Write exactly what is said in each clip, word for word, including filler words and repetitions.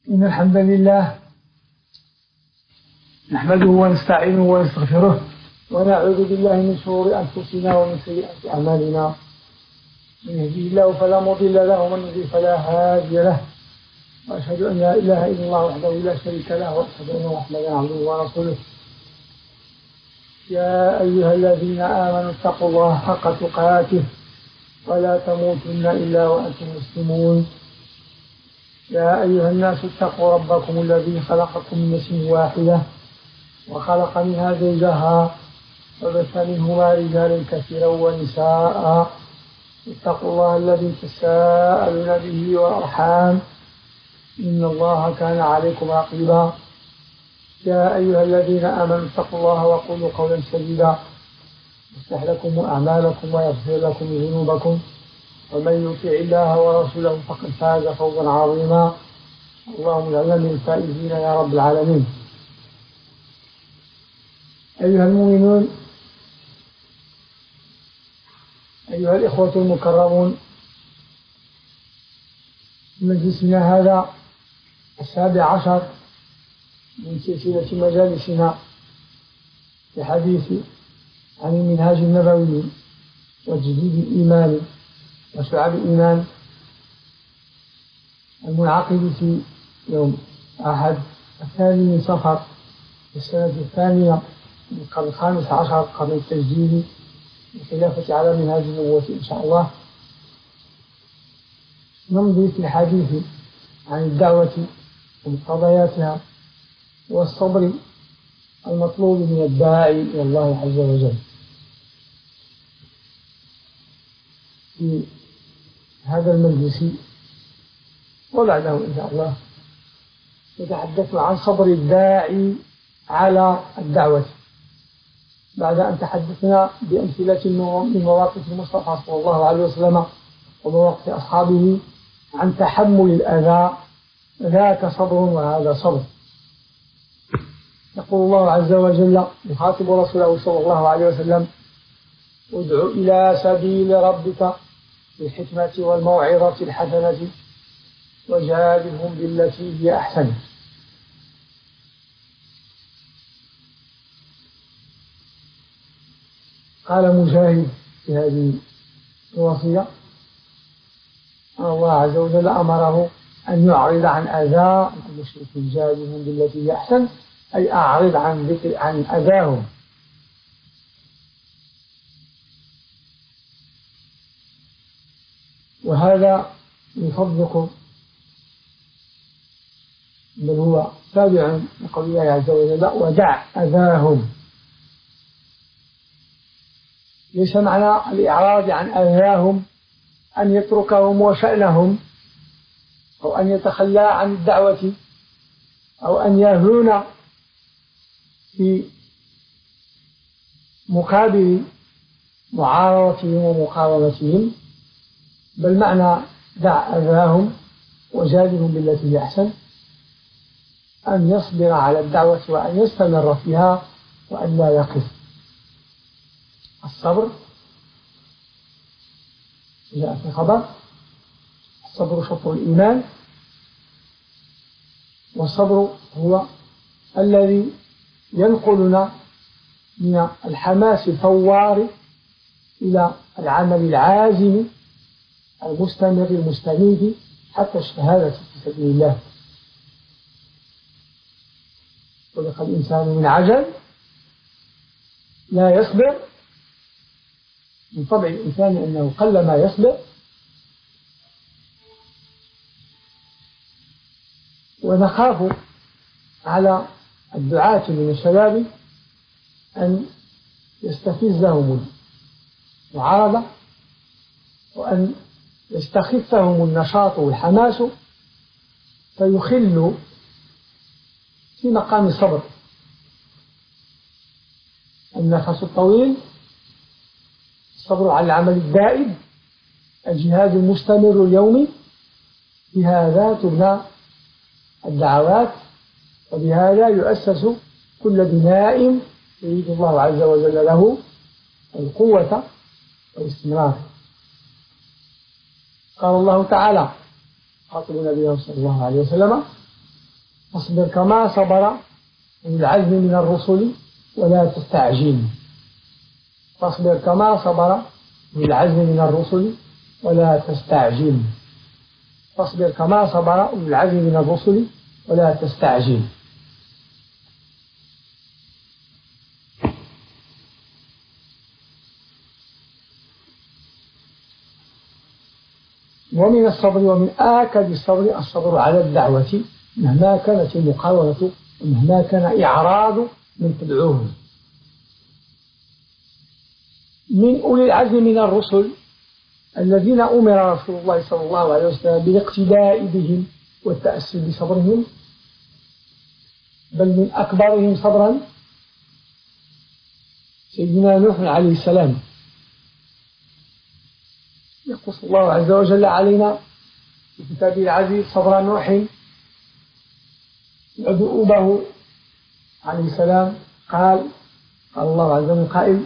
إن الحمد لله نحمده ونستعينه ونستغفره ونعوذ بالله من شرور أنفسنا ومن سيئات أعمالنا. من يهديه الله فلا مضل له ومن يضلل فلا هادي له، وأشهد أن لا إله إلا الله وحده لا شريك له، وأشهد أن محمدا عبده ورسوله. يا أيها الذين آمنوا اتقوا الله حق تقاته ولا تموتن إلا وأنتم مسلمون. يا أيها الناس اتقوا ربكم الذي خلقكم من نفس واحدة وخلق منها زوجها وبث منهما رجالا كثيرا ونساء. اتقوا الله الذي تساءلون به والأرحام إن الله كان عليكم رقيبا. يا أيها الذين آمنوا اتقوا الله وقولوا قولا سديدا يصلح لكم أعمالكم ويغفر لكم ذنوبكم، ومن يطع الله ورسوله فقد فاز فوزا عظيما. اللهم اجعلنا من الفائزين يا رب العالمين. أيها المؤمنون، أيها الإخوة المكرمون، مجلسنا هذا السابع عشر من سلسلة مجالسنا لحديث عن المنهاج النبوي وتجديد الإيمان وشعب الإيمان، المنعقد في يوم أحد الثاني من صفر في السنة الثانية من القرن الخامس عشر قرن التجديد بالخلافة على منهاج النبوة إن شاء الله. نمضي في الحديث عن الدعوة ومقتضياتها والصبر المطلوب من الداعي إلى الله عز وجل. في هذا المجلس وبعده إن شاء الله نتحدث عن صبر الداعي على الدعوة، بعد أن تحدثنا بأمثلة من مواقف المصطفى صلى الله عليه وسلم ومواقف أصحابه عن تحمل الأذى، ذاك صبر وهذا صبر. يقول الله عز وجل يخاطب رسوله صلى الله عليه وسلم: ادع إلى سبيل ربك بالحكمة والموعظة الحسنة وجادلهم بالتي هي أحسن. قال مجاهد في هذه الوصية أن الله عز وجل أمره أن يعرض عن أذى المشركين، جادلهم بالتي هي أحسن، أي أعرض عن ذكر عن أذاهم. وهذا يصدق بل هو تابع لقول الله عز وجل: ودع أذاهم. ليس معنى الإعراض عن أذاهم أن يتركهم وشأنهم، أو أن يتخلى عن الدعوة، أو أن يهون في مقابل معارضتهم ومقاومتهم، بل معنى دع أذاهم وجادلهم بالتي هي أحسن أن يصبر على الدعوة وأن يستمر فيها وأن لا يقف. الصبر جاء في خبر: الصبر شطر الإيمان. والصبر هو الذي ينقلنا من الحماس الفوار إلى العمل العازم المستمر المستنير حتى الشهادة في سبيل الله. خلق الإنسان من عجل لا يصبر. من طبع الإنسان أنه قلما يصبر، ونخاف على الدعاة من الشباب أن يستفزهم المعارضة وأن يستخفهم النشاط والحماس فيخلوا في مقام الصبر. النفس الطويل، الصبر على العمل الدائم، الجهاد المستمر اليومي، بهذا تبنى الدعوات، وبهذا يؤسس كل بناء يريد الله عز وجل له القوة والاستمرار. قال الله تعالى خاطب نبيه صلى الله عليه وسلم: فاصبر كما صبر أولو العزم من الرسل ولا تستعجل. فاصبر كما صبر أولو العزم من الرسل ولا تستعجل. فاصبر كما صبر أولو العزم من الرسل ولا تستعجل. ومن الصبر ومن آكد الصبر الصبر على الدعوة مهما كانت المقاومة ومهما كان إعراض من تدعوه. من أولي العزم من الرسل الذين أمر رسول الله صلى الله عليه وسلم بالاقتداء بهم والتأسي بصبرهم، بل من أكبرهم صبرا سيدنا نوح عليه السلام. يقص الله عز وجل علينا في كتابه العزيز صبر نوح يدؤوبه عليه السلام. قال قال الله عز وجل قائل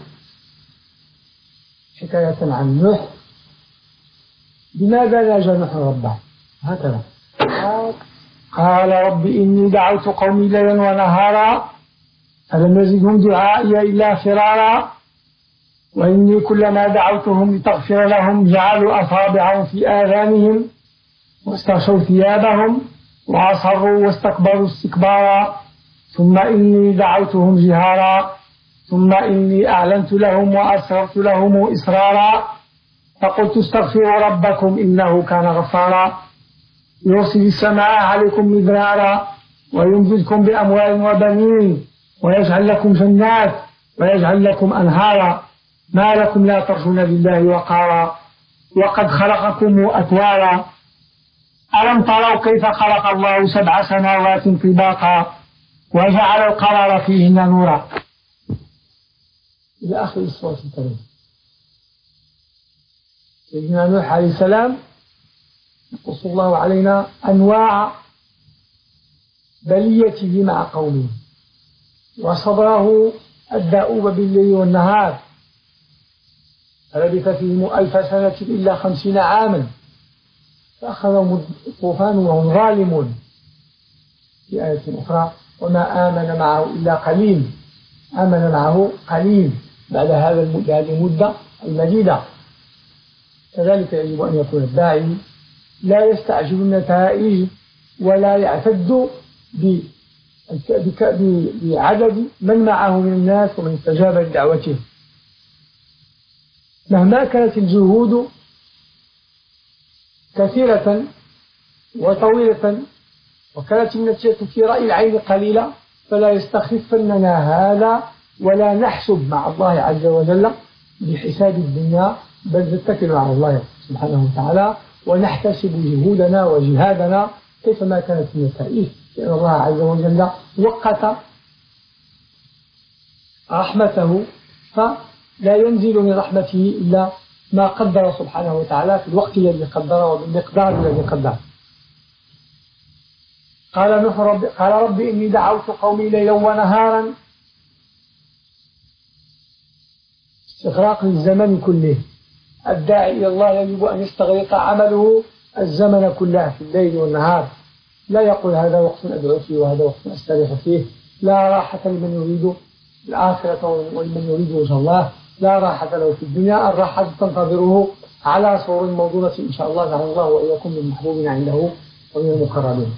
حكاية عن نوح: بماذا ناجى نوح ربه؟ هكذا قال: رب إني دعوت قومي ليلا ونهارا فلم يزدهم دعائي إلا فرارا وإني كلما دعوتهم لتغفر لهم جعلوا أصابعهم في آذانهم واستغشوا ثيابهم وأصروا واستكبروا استكبارا ثم إني دعوتهم جهارا ثم إني أعلنت لهم وأسررت لهم إسرارا فقلت استغفروا ربكم إنه كان غفارا يرسل السماء عليكم مدرارا ويمددكم بأموال وبنين ويجعل لكم جنات ويجعل لكم أنهارا ما لكم لا ترجون لله وقارا وقد خلقكم أطوارا ألم تروا كيف خلق الله سبع سماوات طباقا وجعل القمر فيهن نورا إلى آخر السورة الكريمة. سيدنا نوح عليه السلام يقص الله علينا أنواع بليته مع قومه وصبره الدؤوب بالليل والنهار، فلبث فيهم ألف سنة إلا خمسين عاما فأخذهم الطوفان وهم ظالمون. في آية أخرى: وما آمن معه إلا قليل. آمن معه قليل بعد هذا هذه المدة المديدة. كذلك يجب أن يكون الداعي لا يستعجل النتائج ولا يعتد بعدد من معه من الناس ومن استجاب لدعوته مهما كانت الجهود كثيرة وطويلة وكانت النتيجة في رأي العين قليلة، فلا يستخفننا هذا ولا نحسب مع الله عز وجل بحساب الدنيا، بل نتكل على الله سبحانه وتعالى ونحتسب جهودنا وجهادنا كيفما كانت النتائج، لأن الله عز وجل وقت رحمته فلا ينزل من رحمته إلا ما قدر سبحانه وتعالى في الوقت الذي قدر وبالمقدار الذي قدر. قال نوح رب قال رب إني دعوت قومي ليلا ونهارا، استغراق للزمن كله. الداعي إلى الله يجب أن يستغرق عمله الزمن كله في الليل والنهار، لا يقول هذا وقت أدعو فيه وهذا وقت أستريح فيه. لا راحة لمن يريد الآخرة ولمن يريد وجه الله، لا راحة له في الدنيا، الراحة تنتظره على صور موضونة إن شاء الله. جعل الله وإياكم من محبوبين عنده ومن المقربين.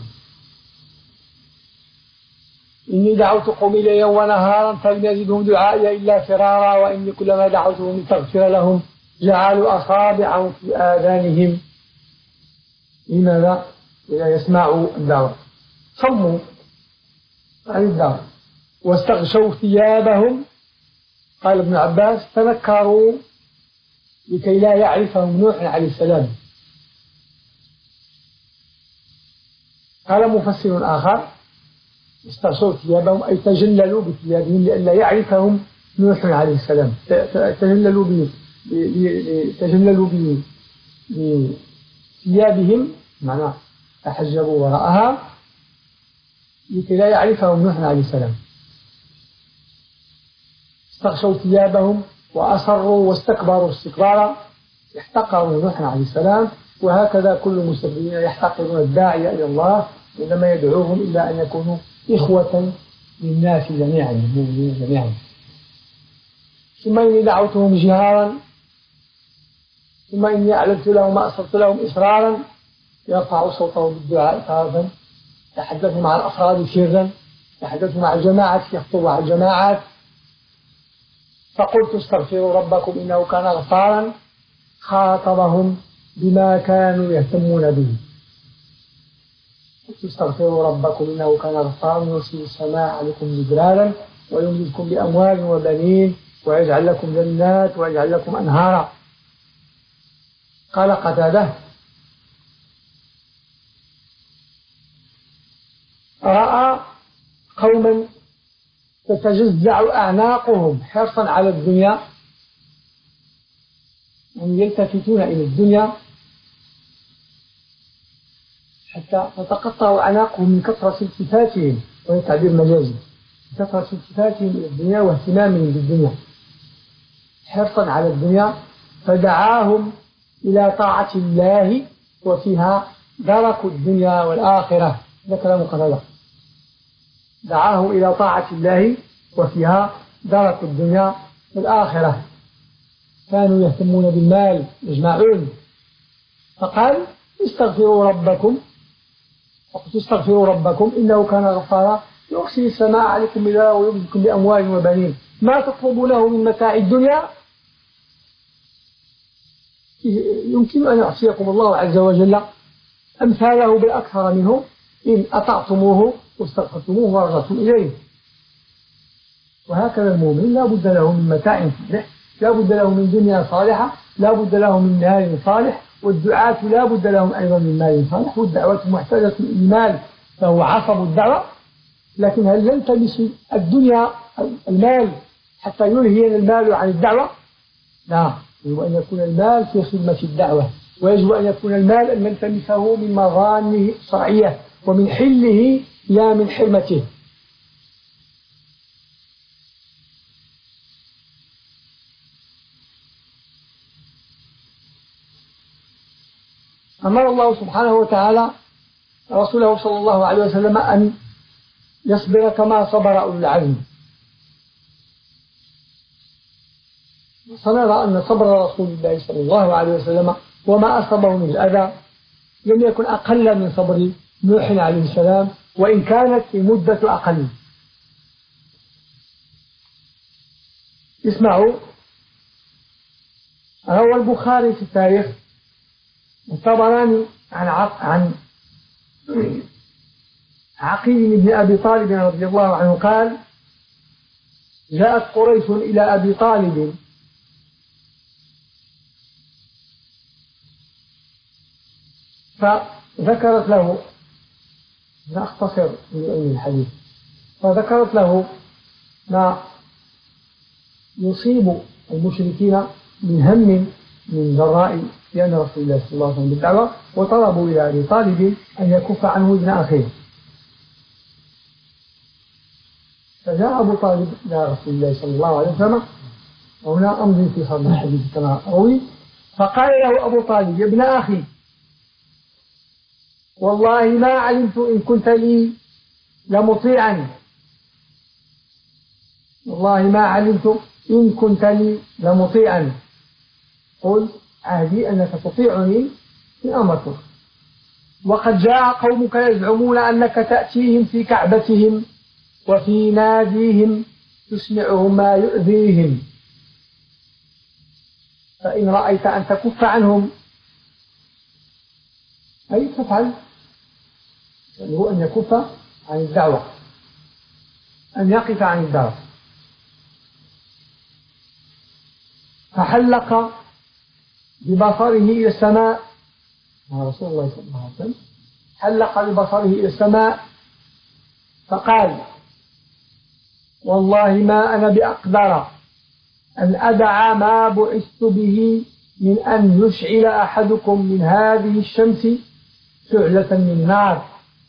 إني دعوت قومي ليلا ونهارا فلم يزدهم دعائي إلا فرارا وإني كلما دعوتهم لتغفر لهم جعلوا أصابعهم في آذانهم. لماذا؟ إذا يسمعوا الدعوة صموا عن الدعوة واستغشوا ثيابهم. قال ابن عباس: تنكروا لكي لا يعرفهم نوح عليه السلام. قال مفسر آخر: استغشوا ثيابهم أي تجللوا بثيابهم لئلا يعرفهم نوح عليه السلام. تجللوا ب تجللوا بثيابهم، معناه تحجبوا وراءها لكي لا يعرفهم نوح عليه السلام. استغشوا ثيابهم وأصروا واستكبروا استكبارا، احتقروا نوح عليه السلام. وهكذا كل المستكبرين يحتقرون الداعي إلى الله إنما يدعوهم إلى أن يكونوا إخوة للناس جميعا، للمؤمنين جميعا. ثم إني دعوتهم جهارا، ثم إني أعلنت لهم وأسررت لهم إسرارا، يرفع صوته بالدعاء تارة، يتحدث مع الأفراد سرا، يتحدث مع الجماعة، يخطب مع الجماعات. فقلت استغفروا ربكم إنه كان غفارا، خاطبهم بما كانوا يهتمون به. قلت استغفروا ربكم إنه كان غفارا يرسل السماء عليكم مدرارا ويمددكم بأموال وبنين ويجعل لكم جنات ويجعل لكم أنهارا. قال قتادة: رأى قوما تتجزع أعناقهم حرصا على الدنيا، هم يلتفتون إلى الدنيا حتى تتقطع أعناقهم من كثرة التفاتهم، وهي تعبير مجازي، كثرة التفاتهم إلى الدنيا واهتمامهم بالدنيا حرصا على الدنيا. فدعاهم إلى طاعة الله وفيها درك الدنيا والآخرة. هذا كلام قتادة. دعاهم إلى طاعة الله وفيها درك الدنيا والآخرة. كانوا يهتمون بالمال يجمعون، فقال: استغفروا ربكم، وقلت استغفروا ربكم إنه كان غفارا يرسل السماء عليكم مدرارا ويمددكم بأموال وبنين. ما تطلبونه من متاع الدنيا يمكن أن يعطيكم الله عز وجل أمثاله بالأكثر منه إن أطعتموه واستغفرتموه ورجعتم إليه. وهكذا المؤمن لا بد له من متاع صالح، لا بد له من دنيا صالحة، لا بد له من مال صالح، والدعاة لا بد لهم أيضا من مال صالح، والدعوة محتاجة للمال فهو عصب الدعوة. لكن هل يلتمس الدنيا المال حتى يلهي المال عن الدعوة؟ لا، يجب أن يكون المال في خدمة الدعوة، ويجب أن يكون المال أن نلتمسه من مظانه الشرعية ومن حله لا من حرمته. أمر الله سبحانه وتعالى رسوله صلى الله عليه وسلم أن يصبر كما صبر أولو العزم. فنرى أن صبر رسول الله صلى الله عليه وسلم وما أصابه من الأذى لم يكن أقل من صبر نوح عليه السلام، وإن كانت المدة أقل. اسمعوا، روى البخاري في التاريخ الطبراني عن عن عقيل بن أبي طالب رضي الله عنه قال: جاءت قريش إلى أبي طالب فذكرت له، نختصر من الحديث، فذكرت له ما يصيب المشركين من هم من جراء لأن رسول الله صلى الله عليه وسلم بالدعوة، وطلبوا إلى أبي طالب أن يكف عنه ابن أخيه. فجاء أبو طالب إلى رسول الله صلى الله عليه وسلم، وهنا أمضي في صدر الحديث كما روي، فقال له أبو طالب: يا ابن أخي، والله ما علمت إن كنت لي لمطيعا، والله ما علمت إن كنت لي لمطيعا، قل عهدي أنك تطيعني إن أمرتك. وقد جاء قومك يزعمون أنك تأتيهم في كعبتهم وفي ناديهم تسمعهم ما يؤذيهم، فإن رأيت أن تكف عنهم أي تفعل، يعني هو أن يكف عن الدعوة، أن يقف عن الدعوة. فحلق ببصره إلى السماء، رسول الله صلى الله عليه وسلم حلق ببصره إلى السماء فقال: والله ما أنا بأقدر أن أدع ما بعثت به من أن يشعل أحدكم من هذه الشمس شعلة من نار.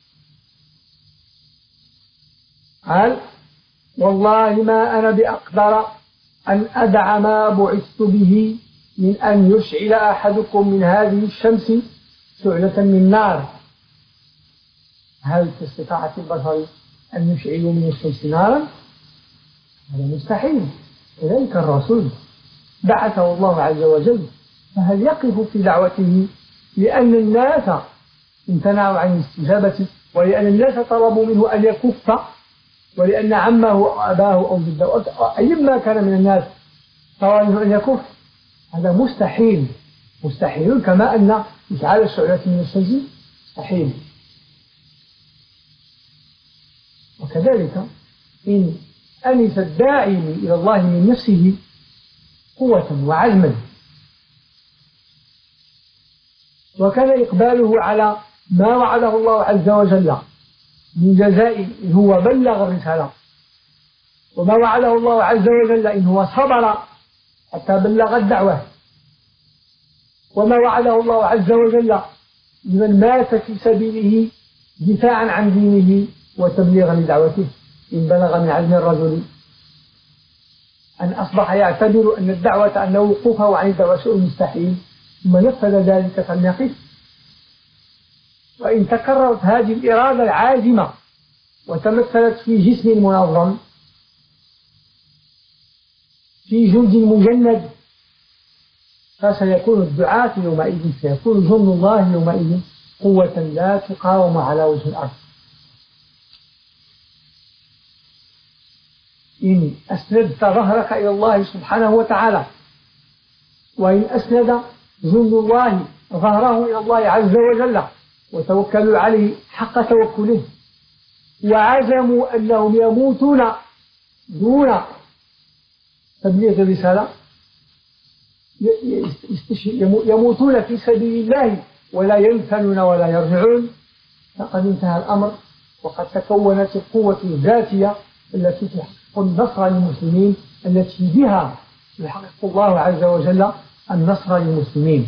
قال: والله ما أنا بأقدر أن أدع ما بعثت به من أن يشعل أحدكم من هذه الشمس شعلة من نار. هل في استطاعة البشر أن يشعلوا من الشمس نارا؟ هذا مستحيل. كذلك الرسول بعثه الله عز وجل، فهل يقف في دعوته لأن الناس امتنعوا عن الاستجابة، ولأن الناس طلبوا منه أن يكف، ولأن عمه أو أباه أو جده أيما كان من الناس طلب منه أن يكف؟ هذا مستحيل. مستحيل كما أن إشعال الشعلة من الشمس مستحيل. وكذلك إن أنس الداعي إلى الله من نفسه قوة وعزما، وكان إقباله على ما وعده الله عز وجل من جزاء إن هو بلغ الرسالة، وما وعده الله عز وجل إن هو صبر حتى بلغ الدعوة، وما وعده الله عز وجل لمن مات في سبيله دفاعا عن دينه وتبليغا لدعوته، إن بلغ من عزم الرجل أن أصبح يعتبر أن الدعوة أن وقوفه عن الدعوة شيء مستحيل، ثم نفذ ذلك فلم يقف. وإن تكررت هذه الإرادة العازمة وتمثلت في جسم منظم في جند مجند، فسيكون الدعاة يومئذ، سيكون جند الله يومئذ قوة لا تقاوم على وجه الأرض. إن أسندت ظهرك إلى الله سبحانه وتعالى، وإن أسند جند الله ظهره إلى الله عز وجل وتوكلوا عليه حق توكله، وعزموا أنهم يموتون دون تبليغ الرسالة، يموتون في سبيل الله ولا ينثنون ولا يرجعون، فقد انتهى الأمر، وقد تكونت القوة الذاتية التي تحقق النصر للمسلمين، التي بها يحقق الله عز وجل النصر للمسلمين.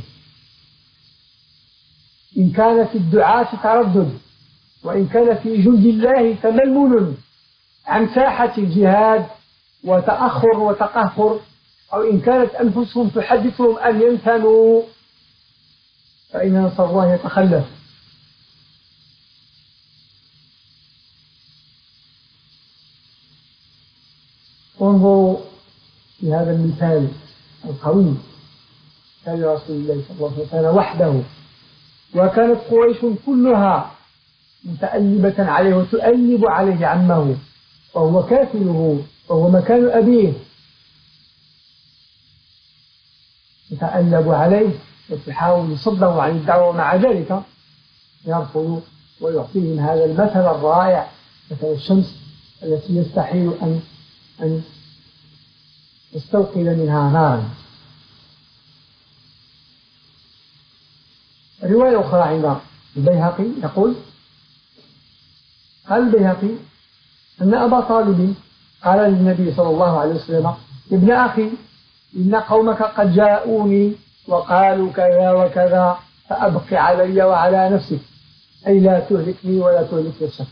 إن كان في الدعاة تردد، وإن كان في جند الله تململ عن ساحة الجهاد وتأخر وتقهقر، أو إن كانت أنفسهم تحدثهم أن ينثنوا، فإن نصر الله يتخلف. انظروا في هذا المثال القوي، كان رسول الله صلى الله عليه وسلم وحده، وكانت قريش كلها متألبة عليه وتؤلب عليه عمه، وهو كافله وهو مكان أبيه، تتألب عليه وتحاول يصده عن الدعوة، ومع ذلك يرفض ويعطيهم هذا المثل الرائع، مثل الشمس التي يستحيل أن أن يستوقد منها نارا. رواية أخرى عند البيهقي يقول: قال البيهقي أن أبا طالب قال للنبي صلى الله عليه وسلم: ابن أخي، إن قومك قد جاءوني وقالوا كذا وكذا، فأبق علي وعلى نفسك، أي لا تهلكني ولا تهلك نفسك.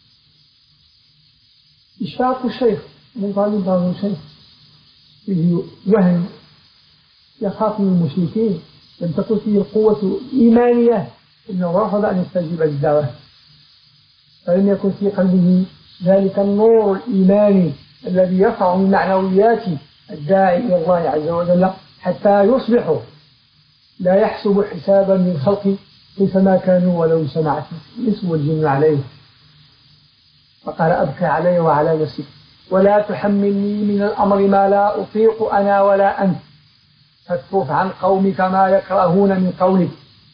إشفاق الشيخ من طالب بعض الشيخ فيه وهم، يخاف من المشركين، لم تكن فيه القوة الإيمانية، إنه رفض أن يستجيب للدعوة، فلم يكن في قلبه ذلك النور الإيماني الذي يرفع من معنويات الداعي إلى الله عز وجل حتى يصبحوا لا يحسب حسابا من خلق كيفما كانوا ولو اجتمعت الإنس والجن عليه. فقال: أبكي علي وعلى نفسي، ولا تحملني من الأمر ما لا أطيق أنا ولا أنت، فاكفف عن قومك ما يكرهون من قولك.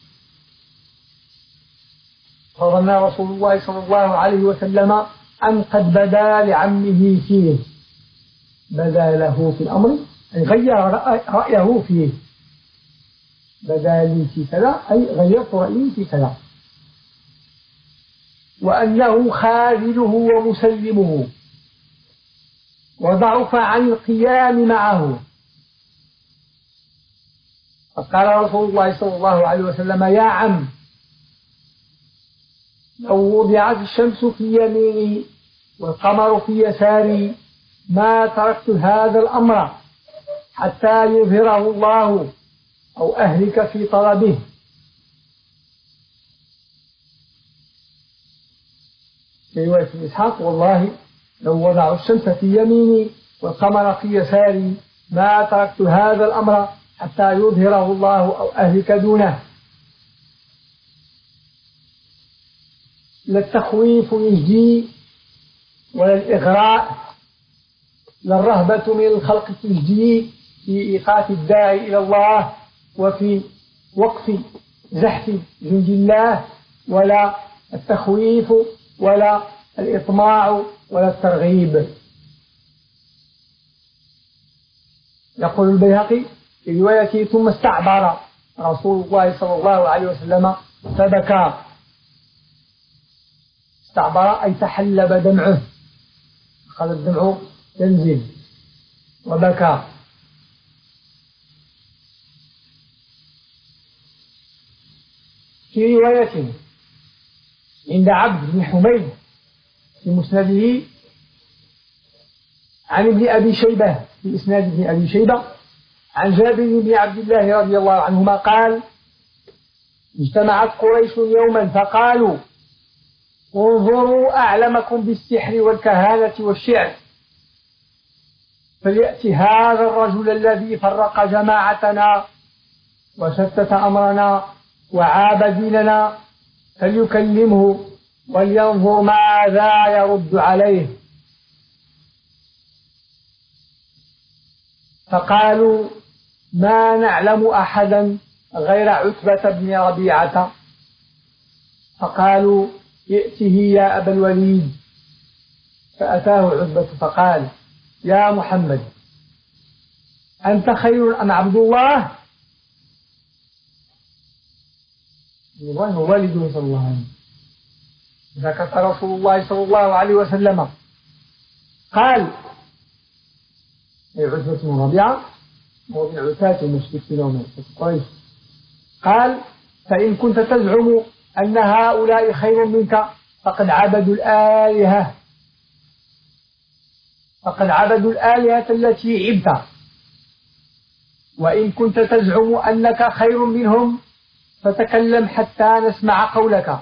فظن رسول الله صلى الله عليه وسلم أن قد بدا لعمه فيه، بدا له في الأمر أي غير رأيه فيه، بدا لي في كذا أي غيرت رأيي في كذا، وأنه خاذله ومسلمه، وضعف عن القيام معه. فقال رسول الله صلى الله عليه وسلم: يا عم، لو وضعت الشمس في يميني والقمر في يساري ما تركت هذا الأمر حتى يظهره الله أو أهلك في طلبه. في رواية ابن إسحاق: والله لو وضعوا الشمس في يميني والقمر في يساري ما تركت هذا الأمر حتى يظهره الله أو أهلك دونه. لا التخويف يجدي ولا الإغراء، لا الرهبة من الخلق تجدي في إيقاف الداعي إلى الله وفي وقف زحف جند الله، ولا التخويف ولا الإطماع ولا الترغيب. يقول البيهقي في روايته: ثم استعبر رسول الله صلى الله عليه وسلم فبكى. استعبر أي تحلب دمعه، أخذ الدمع ينزل وبكى. في رواية عند عبد بن حميد في مسنده عن ابن أبي شيبة في إسناد ابن أبي شيبة عن جابر بن عبد الله رضي الله عنهما قال: اجتمعت قريش يوما فقالوا: انظروا أعلمكم بالسحر والكهانة والشعر، فليأتي هذا الرجل الذي فرق جماعتنا وشتت أمرنا وعاب ديننا فليكلمه ولينظر ماذا يرد عليه. فقالوا: ما نعلم أحدا غير عتبة بن ربيعة. فقالوا: ائته يا أبا الوليد. فأتاه عتبة فقال: يا محمد، أنت خير أم عبد الله؟ الله هو والده صلى الله عليه وسلم. ذكر رسول الله صلى الله عليه وسلم قال: أي عتبة بن ربيعة وهو من عتاة المشركين ومن قريش، قال: فإن كنت تزعم أن هؤلاء خير منك فقد عبدوا الآلهة فقد عبدوا الآلهة التي عبت، وإن كنت تزعم أنك خير منهم فتكلم حتى نسمع قولك.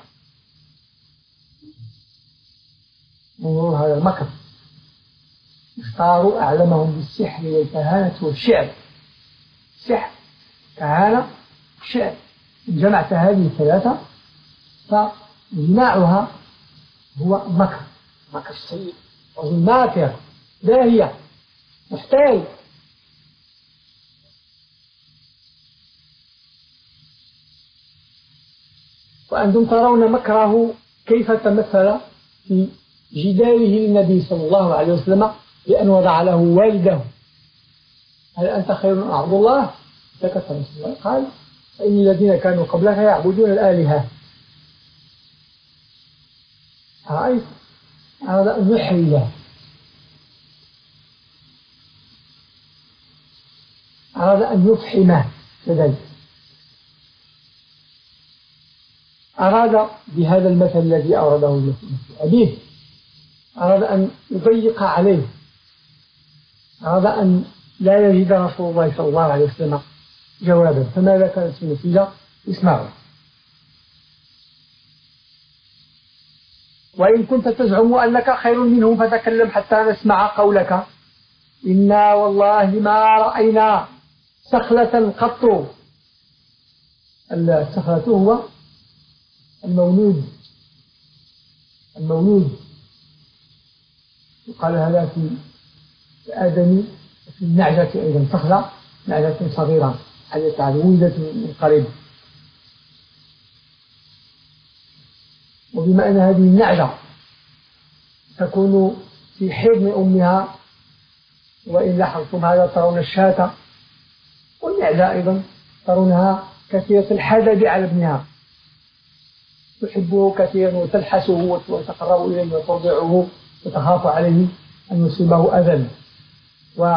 انظروا هذا المكر، اختاروا أعلمهم بالسحر والكهانة والشعر. سحر، كهانة، شعر، إن جمعت هذه الثلاثة فجماعها هو مكر، مكر سيء، رجل ماكر داهية محتال. وأنتم ترون مكره كيف تمثل في جداله للنبي صلى الله عليه وسلم بأن وضع له والده: هل أنت خير من عبد الله؟ سكت رسول الله قال: فإن الذين كانوا قبلك يعبدون الآلهة. رأيت أراد أن يحرله، أراد أن يفحمه لذلك، أراد بهذا المثل الذي أورده أبيه أراد أن يضيق عليه، أراد أن لا يجد رسول الله صلى الله عليه وسلم جوابا. فماذا كانت النتيجة؟ اسمعوا: وإن كنت تزعم أنك خير منهم فتكلم حتى نسمع قولك. إنا والله ما رأينا سخلة قط. السخلة هو المولود المولود يقال هذا في آدم، في النعجة أيضا سخلة، نعجة صغيرة حدثت ولدت من قريب. وبما أن هذه النعجة تكون في حضن أمها، وإن لاحظتم هذا ترون الشاة، والنعجة أيضا ترونها كثيرة الحدد على ابنها، تحبه كثيرا وتلحسه وتقرب إليه وترضعه وتخاف عليه أن يصيبه أذى. و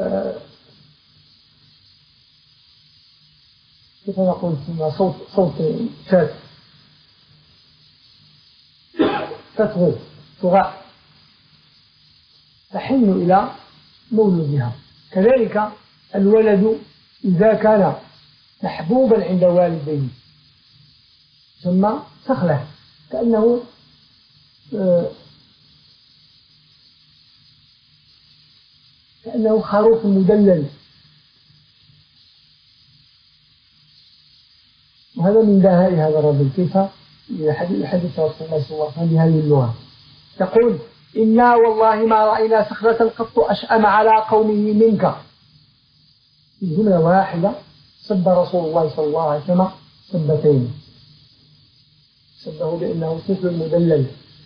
كيف نقول صوت صوت شاة تطغو تغاء تحن إلى مولودها. كذلك الولد إذا كان محبوبا عند والديه ثم سخله، كأنه كأنه خروف مدلل، وهذا من دهاء هذا الرجل كيف يحدث رسول الله صلى الله عليه وسلم بهذه اللغة. يقول: إنا والله ما رأينا صخرة قط أشأم على قومه منك. في جملة واحدة سب رسول الله صلى الله عليه وسلم سبتين، سبه بأنه طفل مدلل،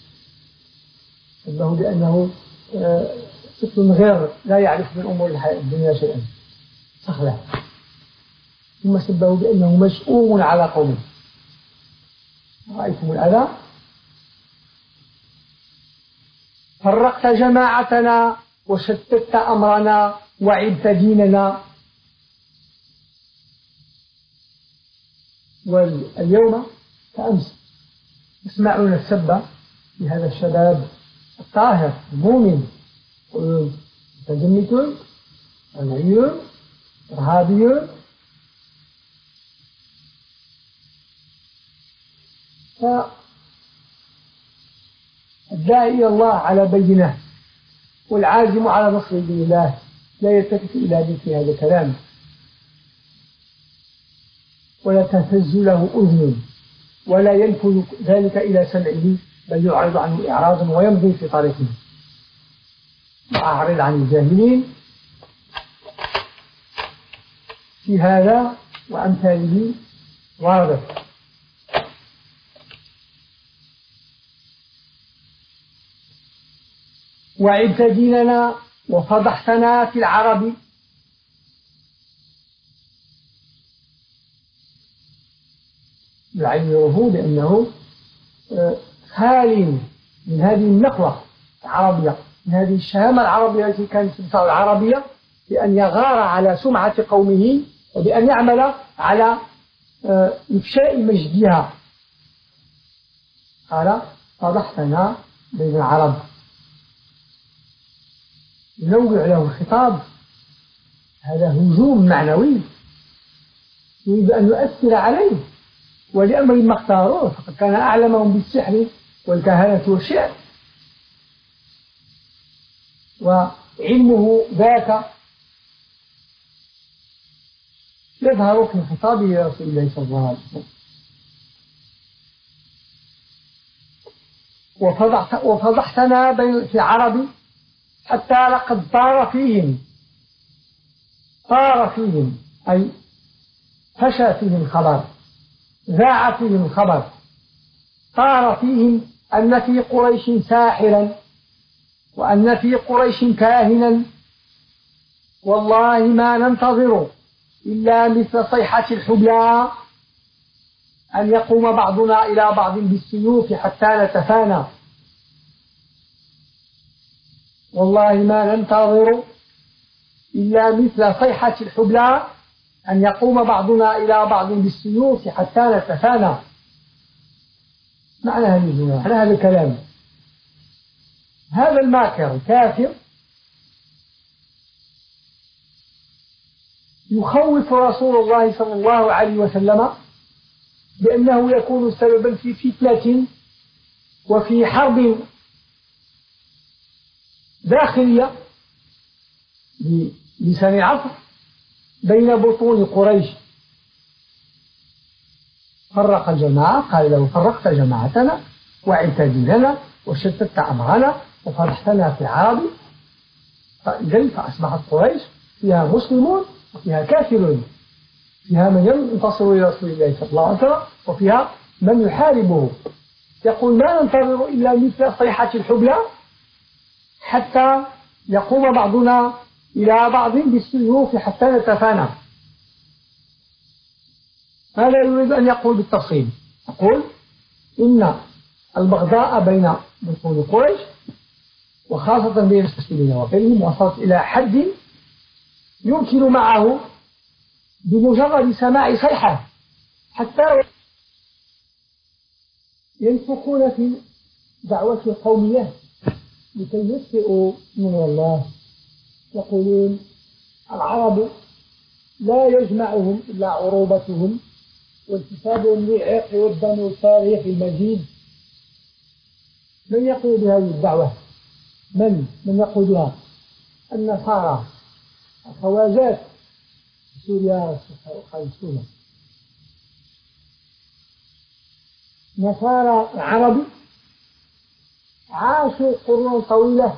سبه بأنه طفل غير لا يعرف من أمور الدنيا شيئا، صخرة. ثم سبه بأنه مشؤوم على قومه. رأيتم الأذى؟ فرقت جماعتنا وشتت أمرنا وعبت ديننا. واليوم كأمس يسمعون السب لهذا الشباب الطاهر المؤمن، متزمت رجعي إرهابي. فالداعي إلى الله على بينه والعازم على نصر دين الله لا يلتفت إلى مثل هذا الكلام، ولا تهتز له أذن، ولا ينفذ ذلك إلى سمعه، بل يعرض عنه إعراضا ويمضي في طريقه. وأعرض عن الجاهلين في هذا وأمثاله واضح. وعبت ديننا وفضحتنا في العرب. يعيره بأنه خال من هذه النخوة العربية، من هذه الشهامة العربية التي كانت تدفع العربية بأن يغار على سمعة قومه وبأن يعمل على إفشاء مجدها. قال: فضحتنا بين العرب. ينوع له الخطاب، هذا هجوم معنوي يريد أن يؤثر عليه، ولأمر ما اختاروه، فقد كان أعلمهم بالسحر والكهنة والشعر، وعلمه ذاك يظهر في خطابه لرسول الله صلى الله عليه وسلم. وفضحت وفضحتنا في العرب حتى لقد طار فيهم، طار فيهم أي فشى فيهم الخبر، ذاع فيهم الخبر، طار فيهم أن في قريش ساحرا، وأن في قريش كاهنا، والله ما ننتظر إلا مثل صيحة الحبلى أن يقوم بعضنا إلى بعض بالسيوف حتى نتفانى. والله ما ننتظر إلا مثل صيحة الحبلى أن يقوم بعضنا إلى بعض بالسيوف حتى نتفانى. معنى هذه الجملة، معنى هذا الكلام، هذا الماكر الكافر يخوف رسول الله صلى الله عليه وسلم بأنه يكون سببا في فتنة وفي حرب داخلية بلسان عصر بين بطون قريش. فرق الجماعة، قال له: فرقت جماعتنا وعبت ديننا وشتت أمرنا وفضحتنا في العرب. فإذن فأصبحت قريش فيها مسلمون وفيها كافرون، فيها من ينتصر إلى رسول الله صلى الله عليه وسلم وفيها من يحاربه. يقول: ما ننتظر إلا مثل صيحة الحبلى حتى يقوم بعضنا إلى بعض بالسيوف حتى نتفانى. هذا يريد أن يقول بالتفصيل، يقول: إن البغضاء بين بطون قريش وخاصة بين المسلمين وغيرهم وصلت إلى حد يمكن معه بمجرد سماع صيحة حتى ينفقون في دعوة القومية لكي يطفئوا نور الله. يقولون: العرب لا يجمعهم إلا عروبتهم وانتسابهم للعرق والدم والتاريخ المجيد، من يقود هذه الدعوة؟ من من يقودها؟ النصارى الخواجات في سوريا وخارج سوريا. نصارى العرب عاشوا قرون طويلة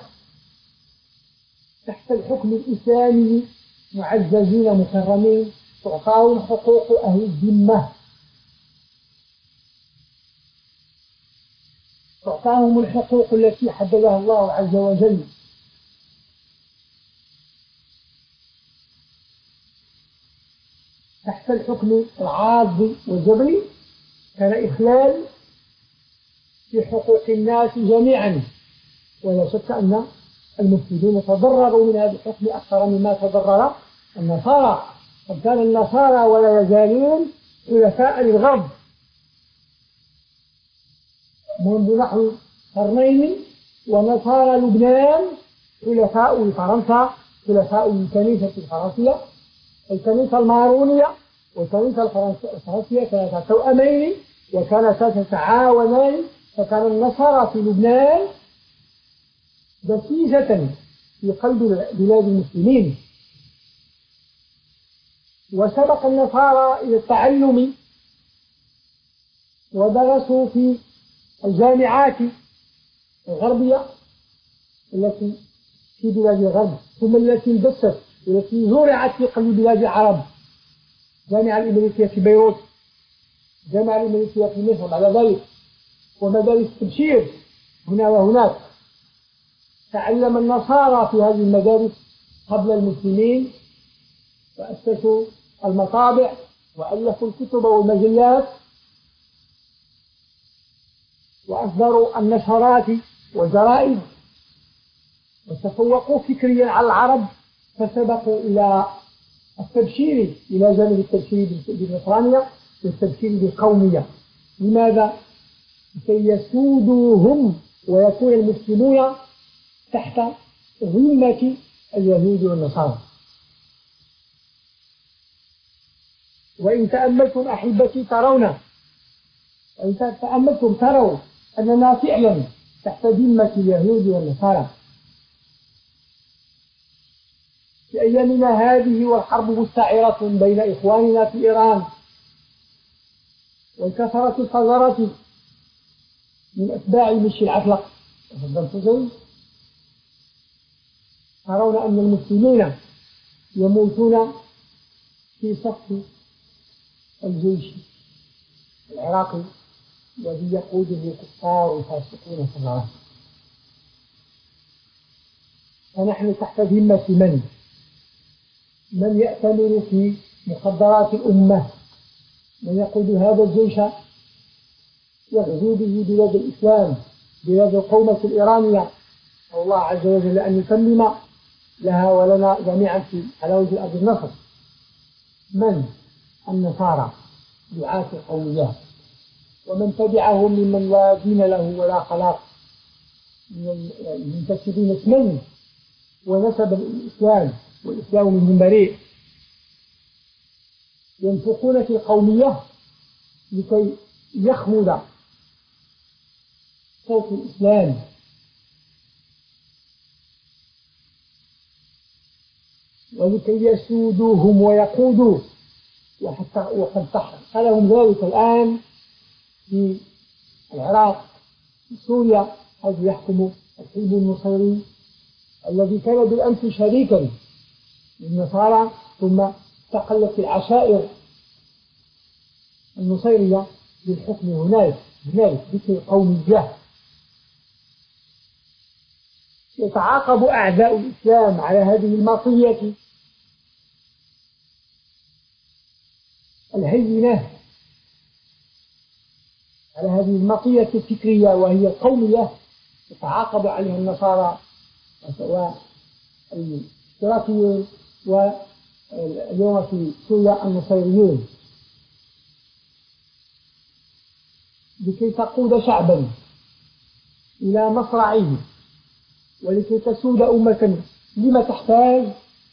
تحت الحكم الإسلامي معززين مكرمين، تعطاهم حقوق أهل الذمة، تعطاهم الحقوق التي حددها الله عز وجل. تحت الحكم العاض والجبري كان إخلال في حقوق الناس جميعا، ولا شك أن المفسدين تضرروا من هذا الحكم أكثر مما تضرر النصارى. قد كان النصارى ولا يزالون حلفاء للغرب منذ نحو قرنين، ونصارى لبنان حلفاء لفرنسا، حلفاء للكنيسة الفرنسية. الكنيسة المارونية والكنيسة الفرنسية كانتا توأمين وكانتا تتعاونان، فكان النصارى في لبنان دسيسة في قلب بلاد المسلمين. وسبق النصارى إلى التعلم ودرسوا في الجامعات الغربية التي في بلاد الغرب، ثم التي اندست والتي زرعت في قلب بلاد العرب. الجامعة الأمريكية في بيروت، الجامعة الأمريكية في مصر بعد ذلك، ومدارس التبشير هنا وهناك. تعلم النصارى في هذه المدارس قبل المسلمين، وأسسوا المطابع وألفوا الكتب والمجلات وأصدروا النشرات والجرائد، وتفوقوا فكريا على العرب، فسبقوا إلى التبشير، إلى جانب التبشير بالنصرانية والتبشير بالقومية. لماذا؟ لكي يسودوا هم ويكون المسلمون تحت ذمة اليهود والنصارى. وإن تأملتم أحبتي ترون، وإن تأملتم تروا أننا فعلا تحت ذمة اليهود والنصارى. في أيامنا هذه والحرب مستعرة بين إخواننا في إيران، وانكسرت الثغرة من أتباع المشي العفلق صدام حسين، ترون أن المسلمين يموتون في صف الجيش العراقي الذي يقوده كفار فاسقون فجرة. فنحن تحت ذمة من؟ من يأتمر في مخدرات الأمة، من يقود هذا الجيش يغزو به بلاد الإسلام، بلاد القومة الإيرانية. الله عز وجل أن يتمم لها ولنا جميعا في على وجه الأرض النصر. من؟ النصارى دعاة القوميات، ومن تبعهم ممن لا دين له ولا خلاق من المنتسبين اسمين ونسب الإسلام والإسلام منهم بريء، ينفقون في القومية لكي يخمد صوت الإسلام. ولكي يسودوهم ويقودوا، وحتى وقد حصل لهم ذلك الآن في العراق، في سوريا، حيث يحكم الحزب النصيري الذي كان بالأمس شريكا للنصارى، ثم استقلت العشائر النصيرية بالحكم هناك هناك باسم قومية. يتعاقب أعداء الإسلام على هذه المطية الهينة، على هذه المطية الفكرية وهي القومية. يتعاقب عليها النصارى والاشتراكيون، واليوم في سوريا النصيريون، لكي تقود شعبا إلى مصرعه ولكي تسود أمة. لما تحتاج؟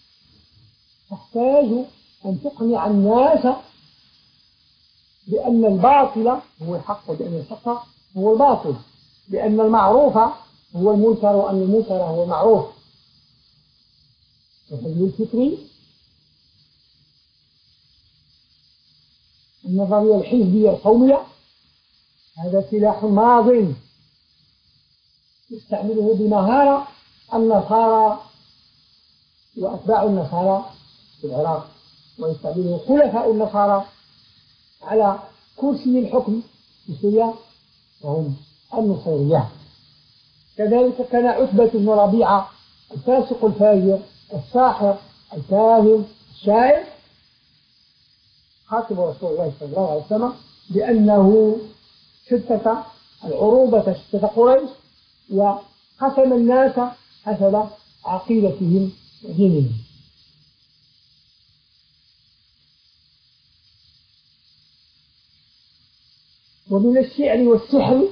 تحتاج أن تقنع الناس بأن الباطل هو الحق وبأن الحق هو الباطل. بأن المعروف هو المنكر وأن المنكر هو المعروف. الحزب الفكري النظرية الحزبية القومية هذا سلاح ماض يستعمله بمهارة النصارى وأتباع النصارى في العراق، ويستعمله خلفاء النصارى على كرسي الحكم في سوريا وهم النصيرية. كذلك كان عتبة بن ربيعة الفاسق الفاجر الساحر الكاهن الشاعر خاطب رسول الله صلى الله عليه وسلم بأنه شتت العروبة شتت قريش وقسم الناس حسب عقيدتهم ودينهم. ومن الشعر والسحر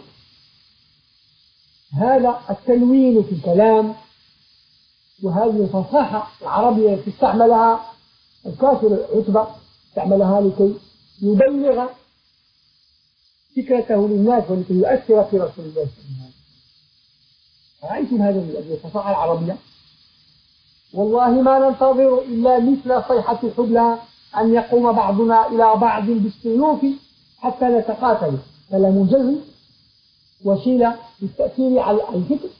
هذا التلوين في الكلام وهذه الفصاحة العربية التي استعملها الكافر عتبة، استعملها لكي يبلغ فكرته للناس ولكي يؤثر في رسول الله صلى الله عليه وسلم. رأيتم هذه الفصاحة العربية؟ والله ما ننتظر إلا مثل صيحة الحبلى أن يقوم بعضنا إلى بعض بالسيوف حتى نتقاتل. كلام جزم وسيلة للتأثير على الفكر.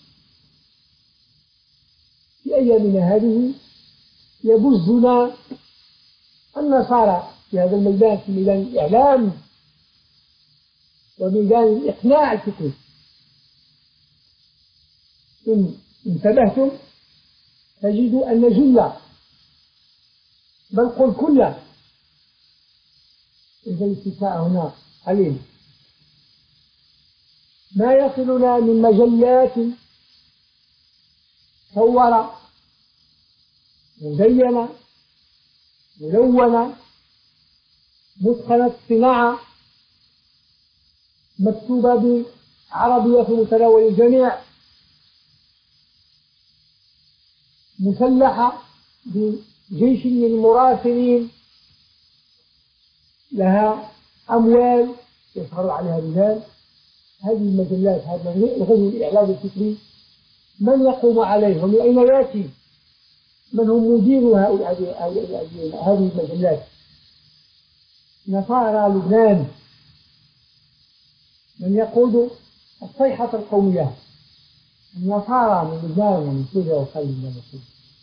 في أيامنا هذه يبزنا النصارى في هذا الميدان، في ميدان الإعلام وميدان الإقناع الفكري. إن انتبهتم تجدوا أن جل بل قل كل إذا الاستثناء هنا قليل ما يصلنا من مجلات صورة مزينة ملونة متقنة الصناعة مكتوبة بعربية في متناول الجميع مسلحة بجيش من المراسلين لها أموال يسهر عليها الرجال. هذه المجلات هذا الغزو الإعلامي الفكري من يقوم عليه ومن أين يأتي؟ من هم مدير هذه المجلات؟ نصارى لبنان. من يقود الصيحة القومية؟ النصارى من لبنان ومن سوريا وخارج من سوريا.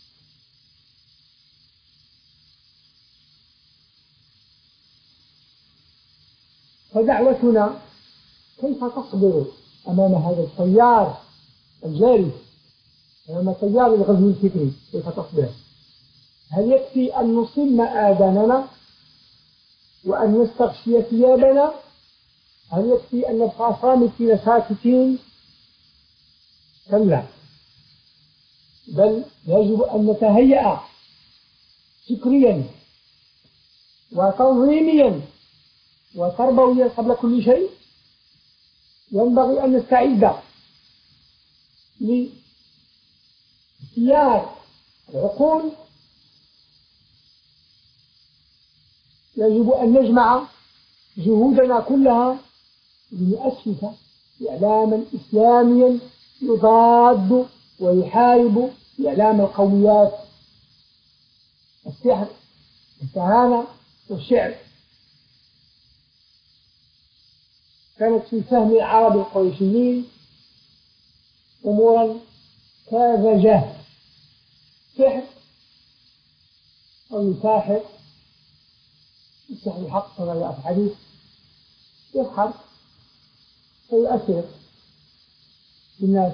فدعوتنا كيف تصبر أمام هذا التيار الجاري، أمام تيار الغزو الفكري؟ كيف تصبر؟ هل يكفي أن نصم آذاننا وأن نستغشي ثيابنا؟ هل يكفي أن نبقى صامتين ساكتين؟ كلا، بل يجب أن نتهيأ فكريا وتنظيميا وتربويا قبل كل شيء. ينبغي أن نستعد لاختيار العقول. يجب أن نجمع جهودنا كلها لنؤسس إعلاما إسلاميا يضاد ويحارب إعلام القوميات، السحر الكهانة والشعر. كانت في فهم العرب القريشيين أمورا ساذجة. سحر أو يساحر، السحر الحق كما جاء في الحديث، يسحر فيؤثر بالناس.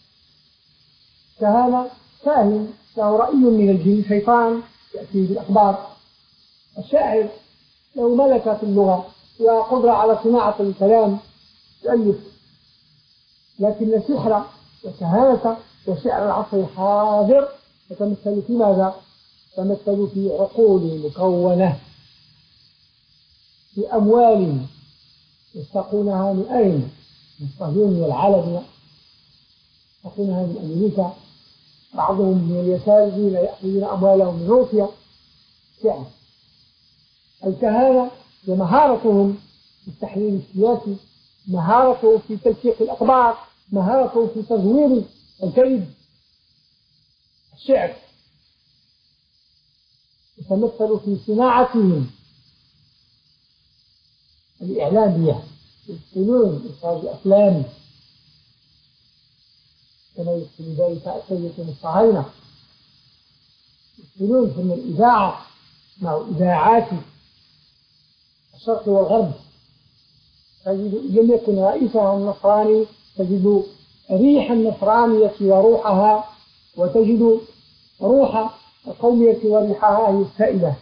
كهانة كاهن له رأي من الجن، شيطان يأتي بالأخبار. الشاعر له ملكة في اللغة وقدرة على صناعة الكلام يؤلف. لكن السحر والكهانة وشعر العصر الحاضر يتمثل في ماذا؟ يتمثل في عقول مكونة، في أموال يستقونها من أين؟ من الصهيونية العالمية، يستقونها من أمريكا، بعضهم من اليسار الذين يأخذون أموالهم من روسيا. شعر الكهانة ومهارتهم في التحليل السياسي، مهارتهم في تلفيق الأخبار، مهارة في تزوير الكذب. الشعر يتمثل في صناعتهم الإعلامية، يمثلون إخراج الأفلام كما يمثل ذلك السيد الصهاينة، يمثلون فن الإذاعة مع إذاعات الشرق والغرب. تجد لم يكن رئيسها النصراني تجد ريح النصرانية وروحها، وتجد روح القومية وريحها هي السائلة.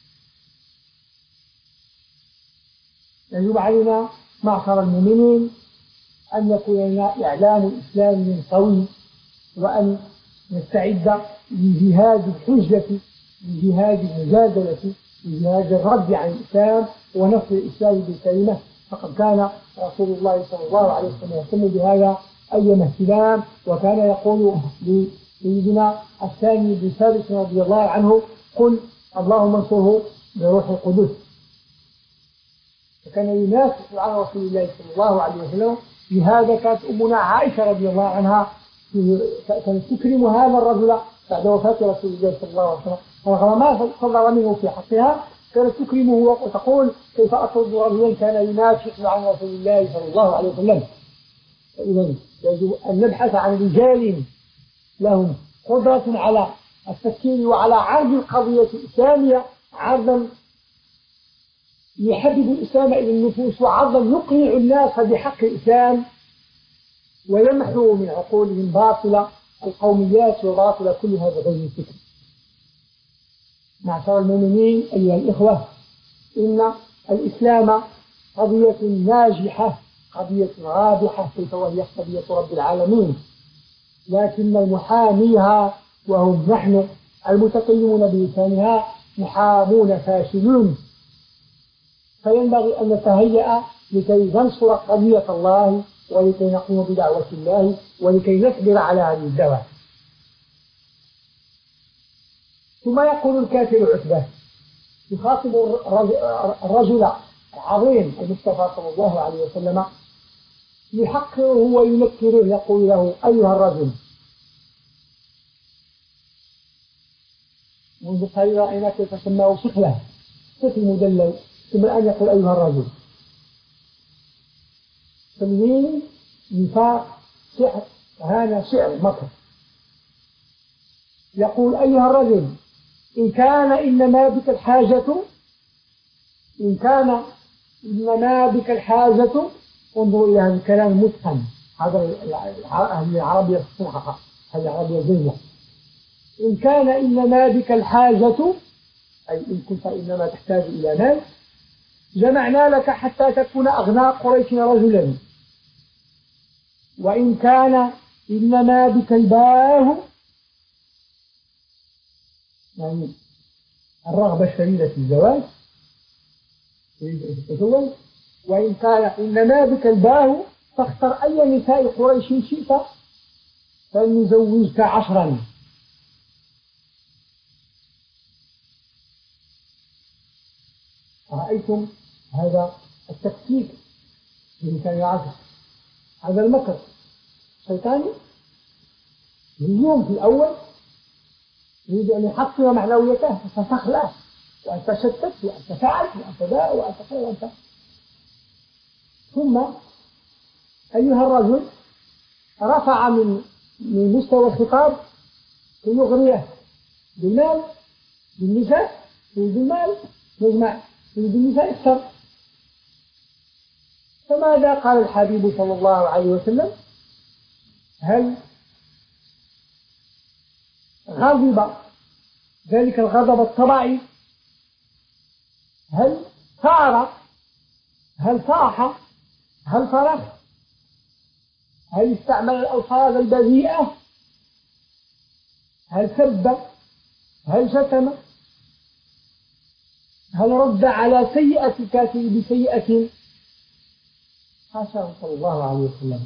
يجب علينا معشر المؤمنين أن يكون لنا إعلام إسلامي قوي، وأن نستعد لجهاد الحجة، لجهاد المجادلة، لجهاد الرد عن الإسلام ونصر الإسلام بالكلمة. فقد كان رسول الله صلى الله عليه وسلم يهتم بهذا أيما اهتمام، وكان يقول لسيدنا الثاني بن ثابت رضي الله عنه: قل اللهم انصره بروح القدس. فكان ينافس عن رسول الله صلى الله عليه وسلم. لهذا كانت أمنا عائشة رضي الله عنها كانت تكرم هذا الرجل بعد وفاة رسول الله صلى الله عليه وسلم، رغم ما صدر منه في حقها كانت تكرمه وتقول: كيف أطرد رجلا كان ينافس عن رسول الله صلى الله عليه وسلم. فإذا يجب أن نبحث عن رجال لهم قدرة على التفكير وعلى عرض القضية الإسلامية عرضا يحبب الإسلام إلى النفوس، وعرضا يقنع الناس بحق الإسلام ويمحو من عقولهم باطل القوميات وباطل كل هذا غير الفكر. معشر المؤمنين أيها الإخوة، إن الإسلام قضية ناجحة، قضية رابحة، كيف وهي قضية رب العالمين، لكن المحاميها وهم نحن المتكلمون بلسانها محامون فاشلون. فينبغي أن نتهيأ لكي ننصر قضية الله، ولكي نقوم بدعوة الله، ولكي نصبر على هذه الدعوة. ثم يقول الكافر عتبة يخاطب الرجل العظيم المصطفى صلى الله عليه وسلم، يحقره وينكره، يقول له: أيها الرجل. منذ قليل رأينا كيف سماه سخلة، سخل مدلل، ثم الآن يقول أيها الرجل. تنوين نفاق سحر، هذا شعر مكر. يقول: أيها الرجل، إن كان إنما بك الحاجة إن كان إنما بك الحاجة انظروا إلى هذا الكلام المتقن، هذا العربية الصحيحة، هذه العربية الزينة. إن كان إنما بك الحاجة، أي إن كنت إنما تحتاج إلى مال، جمعنا لك حتى تكون أغنى قريش رجلا. وإن كان إنما بك الباه، يعني الرغبة الشديدة في الزواج، يتزوج. وإن كان إنما بك الباه فاختر أي نساء قريش شئت فلنزوجك عشرا. رأيتم هذا التكتيك بإمكان العزل، هذا المكر شيطاني. اليوم في الأول يريد أن يحطم معنويته فتخلع، وأن تشتت، وأن تفعل، وأن تداء، وأن تخير، وأن. ثم أيها الرجل رفع من من مستوى الخطاب كي يغريه بالمال، بالنساء، بالمال نجمع بالنساء أكثر. فماذا قال الحبيب صلى الله عليه وسلم؟ هل غضب ذلك الغضب الطبيعي؟ هل ثار؟ هل صاح؟ هل صرخ؟ هل استعمل الألفاظ البذيئة؟ هل سب؟ هل شتم؟ هل رد على سيئة الكافر بسيئة؟ حاشا صلى الله عليه وسلم.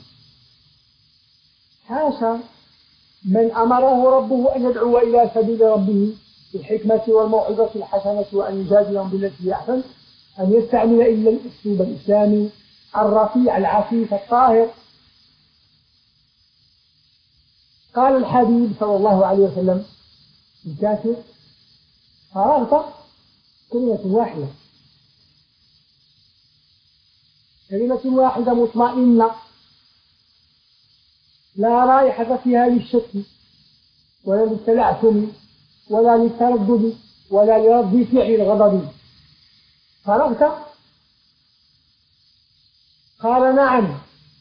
حاشا من أمره ربه أن يدعو إلى سبيل ربه بالحكمة والموعظة الحسنة وأن يجادلهم بالتي هي أحسن، أن يستعمل إلا الأسلوب الإسلامي الرفيع العفيف الطاهر. قال الحبيب صلى الله عليه وسلم الكافر فرغت كلمة واحدة كلمة واحدة مطمئنة لا رائحة فيها للشك ولا للتلعثم ولا للتردد ولا لرد فعل الغضب. فرغت؟ قال نعم.